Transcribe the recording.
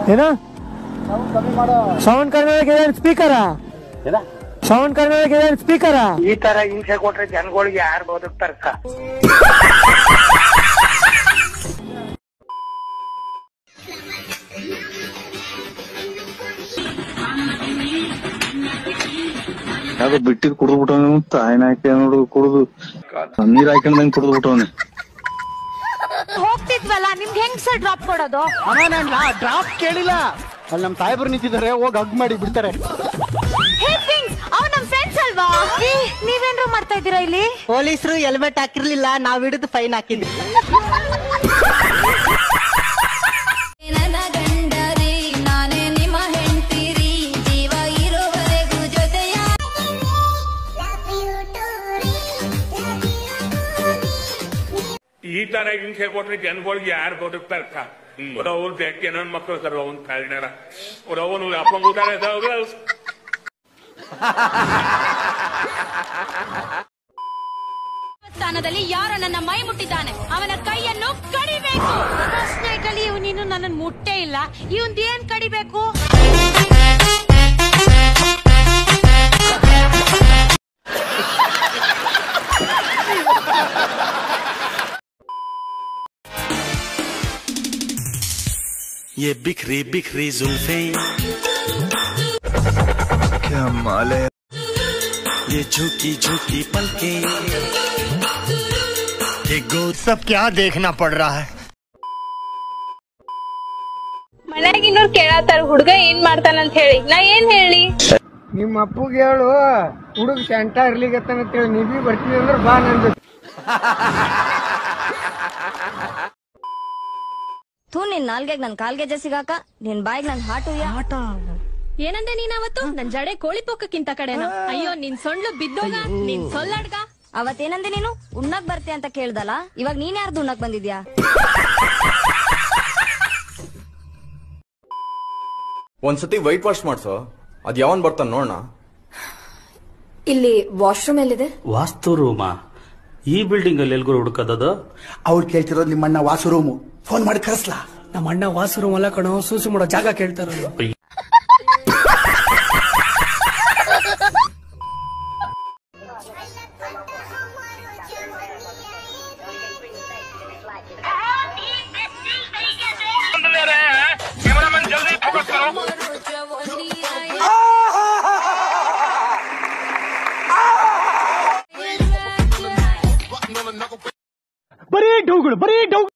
ಏನೋ ಸೌಂಡ್ ಕಡಿಮೆ speaker sound ಕಡಿಮೆ ಸ್ಪೀಕರ. ಈ ತರ ಹಿಂಸೆ ಕೊಟ್ರೆ ಜನಗಳಿಗೆ ಯಾರು ಬದುಕ್ತಾರಕ್ಕ? ಯಾವ್ದು ಬಿಟ್ಟಿದ್ ಕುಡ್ದು ಬಿಟ್ಟವನು, ತಾಯಿನ ಹಾಕಿ ನೋಡು ಕುಡ್ದು ನೀರ್ ಹಾಕೊಂಡಂಗ್ ಕುಡ್ದು ಬಿಟ್ಟವನೆ. ಹೋಗ್ತಿದ್ವಲ್ಲ, ನಿಮ್ಗೆ ಹೆಂಗ್ ಸರ್ ಡ್ರಾಪ್ ಕೊಡೋದು? ಡ್ರಾಪ್ ಕೇಳಿಲ್ಲ, ಅಲ್ಲಿ ನಮ್ ಸಾಹೇಬ್ರು ನಿಂತಿದ್ದಾರೆ, ಹೋಗಿ ಹಗ್ ಮಾಡಿ ಬಿಡ್ತಾರೆ. ಅವ್ರು ನಮ್ ಫ್ರೆಂಡ್ಸ್ ಅಲ್ವಾ? ನೀವೇನ್ರು ಮಾಡ್ತಾ ಇದ್ದೀರಾ ಇಲ್ಲಿ? ಪೊಲೀಸರು ಹೆಲ್ಮೆಟ್ ಹಾಕಿರ್ಲಿಲ್ಲ, ನಾವ್ ಹಿಡಿದು ಫೈನ್ ಹಾಕಿದ್ವಿ. ಈ ತರ ಹಿಂಸೆ ಕೊಟ್ರೆ ಜನಗಳಿಗೆ ಯಾರು ಬದುಕ್ತಾರಕ್ಕ? ಅವ್ರು ಬೆಕ್ಕೆ ನನ್ನ ಮಕ್ಕಳು ಸರ್, ಅವನ್ ಕಾಲಿನಾರ ಅವನು ಅಪ್ಪಂಗುತ್ತಾರೆ. ಸ್ಥಾನದಲ್ಲಿ ಯಾರೋ ನನ್ನ ಮೈ ಮುಟ್ಟಿದ್ದಾನೆ, ಅವನ ಕೈಯನ್ನು ಕಡಿಬೇಕು. ಇವನು ನನ್ನ ಮುಟ್ಟೇ ಇಲ್ಲ, ಇವನ್ ಏನ್ ಕಡಿಬೇಕು? ये बिखरी बिखरी जुल्फे क्या माल है, ये झुकी झुकी पलके, ये गोद सब क्या देखना पड़ रहा है. ಮನೆಯಾಗಿನವ್ರು ಕೇಳತ್ತಾರ ಹುಡುಗ ಏನ್ ಮಾಡ್ತಾನಂತ ಹೇಳಿ. ನಾ ಏನ್ ಹೇಳಿ? ನಿಮ್ಮ ಅಪ್ಪಗೆ ಹೇಳು, ಹುಡುಗ ಶಂಟ ಇರ್ಲಿಗತ್ತಂತೇಳಿ. ನೀ ಬಿ ಬರ್ತೀವಿ ಅಂದ್ರೆ ಬಾ ನನ್ ಜೊತೆ. ತೂ ನಿನ್ ನಾಲ್ಗೆಗ್ ನನ್ ಕಾಲ್ಗೆಜ್ಜೆ ಸಿಗಾಕ, ನಿನ್ ಬಾಯಿಗ್ ನನ್ ಹಾಟು ಆಟ. ಏನಂದೆ ನೀನ್ ಅವತ್ತು? ನನ್ ಜಡೆ ಕೋಳಿ ಪೊಕ್ಕಕ್ಕಿಂತ ಕಡೆನ. ಅಯ್ಯೋ ನಿನ್ ಸೊಳ್ಳು ಬಿದ್ದೋಗ, ನಿನ್ ಸೊಲ್ಲಡ್ಗ. ಅವತ್ತೇನಂದೆ ನೀನು? ಉಣ್ಣಕ್ ಬರ್ತೆ ಅಂತ ಕೇಳ್ದಲ್ಲ, ಇವಾಗ ನೀನ್ ಯಾರ್ದು ಉಣ್ಣಕ್ ಬಂದಿದ್ಯಾ? ಒಂದ್ಸತಿ ವೈಟ್ ವಾಶ್ ಮಾಡ್ಸೋ, ಅದ್ ಯಾವನ್ ಬರ್ತಾನ ನೋಡೋಣ. ಇಲ್ಲಿ ವಾಶ್ರೂಮ್ ಎಲ್ಲಿದೆ? ವಾಸ್ತು ರೂಮ ಈ ಬಿಲ್ಡಿಂಗ್ ಅಲ್ಲಿ ಎಲ್ಗೂ ಹುಡುಕದದು? ಅವ್ರು ಕೇಳ್ತಿರೋದು ನಿಮ್ಮಣ್ಣ ವಾಸು ರೂಮು. ಫೋನ್ ಮಾಡಿ ಕರೆಸ್ಲಾ? ನಮ್ಮ ಅಣ್ಣ ವಾಸು ರೂಮ್ ಅಲ್ಲ ಕಣೋ, ಸೂಸು ಮಾಡೋ ಜಾಗ ಕೇಳ್ತಾರ. ಬರೀ ಡೌಗಳು, ಬರೀ ಡೌ